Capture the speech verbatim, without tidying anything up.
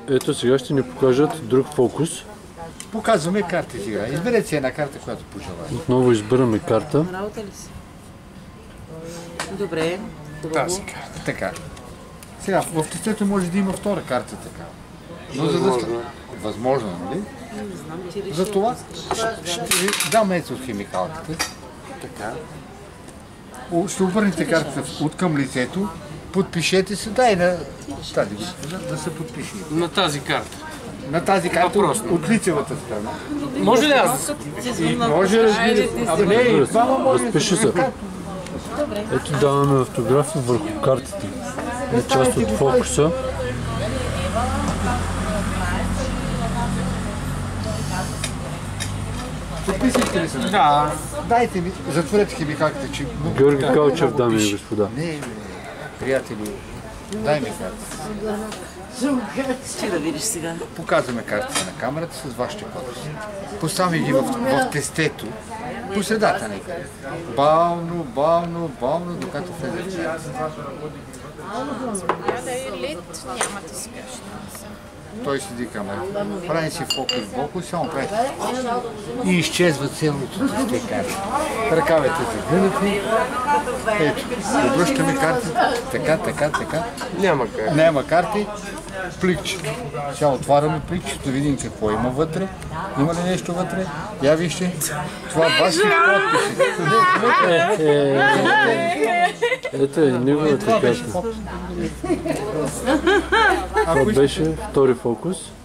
Ето сега ще ни покажат друг фокус. Показваме карти сега. Изберете си една карта, която пожелаете. Отново избираме карта. Работа ли си? Добре. Тази карта. Така. Сега, в тестето може да има втора карта така. Но за да... Възможно, нали? Не знам, ти реши. За това ще ви дам ето от химикалката. Така. Ще обърнете картата от към лицето. Подпишете се. Дай на тази госпожа да се подпише. На тази карта. На тази карта Въпрос. от лицевата страна. Може ли аз? Може, разбира се. Абе не, двама може. Разпиши се. Ето даваме автографи върху картата. Е част от фокуса. Подписайте ли се? Да. Дайте ми, затворете химикалката, че... Георги Калчев, дами и господа. Не, не, приятели, дай ми карта. Ще да видиш сега. Показваме картата на камерата с вашите подписи. Поставяме ги в, в тестето, по средата некъде. Бавно, бавно, бавно, докато влезе. Да е лит, няма да спеш. Той седи камера. Прави си фокус в боку, само прави. И изчезва цялото с карти. Ръкавете се гледате. Ето, обръщаме картите. Така, така, така. Няма как. Няма карти. Пликчето. Сега отваряме пликчето, да видим какво има вътре. Има ли нещо вътре? Я вижте. Това вашите подписи. Ето е неговата карта. Това беше втори фокус.